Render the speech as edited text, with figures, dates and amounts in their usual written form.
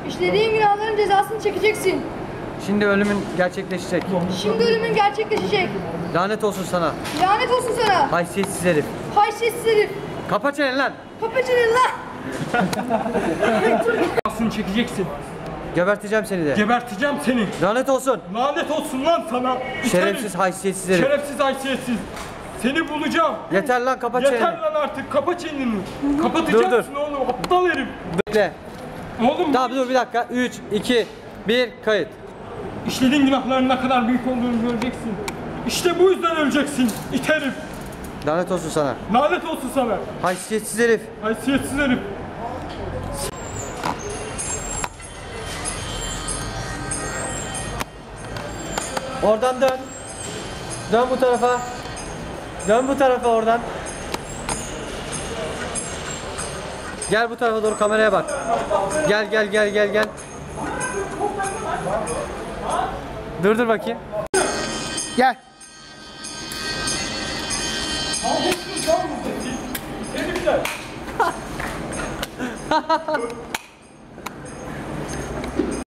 İşlediğin günahların cezasını çekeceksin. Şimdi ölümün gerçekleşecek. Şimdi ölümün gerçekleşecek. Lanet olsun sana. Lanet olsun sana. Haysiyetsiz herif. Haysiyetsiz herif. Kapa çeneni lan. Kapa çeneni lan. Cezasını çekeceksin. Geberteceğim seni de. Geberteceğim seni. Lanet olsun. Lanet olsun lan sana. Şerefsiz, haysiyetsiz herif. Şerefsiz, haysiyetsiz. Seni bulacağım. Yeter lan, kapa çeneni. Yeter lan artık, kapa çeneni. Kapatacaksın oğlum, aptal herif. Bekle. Oğlum, Tamam dur bir dakika. 3, 2, 1, kayıt. işlediğin günahların ne kadar büyük olduğunu göreceksin. İşte bu yüzden öleceksin, it herif. Lanet olsun sana. Lanet olsun sana. Haysiyetsiz herif. Haysiyetsiz herif. Oradan dön. Dön bu tarafa. Dön bu tarafa oradan. Gel bu tarafa doğru, kameraya bak. Gel gel gel gel gel. Dur bakayım. Gel. Herifler.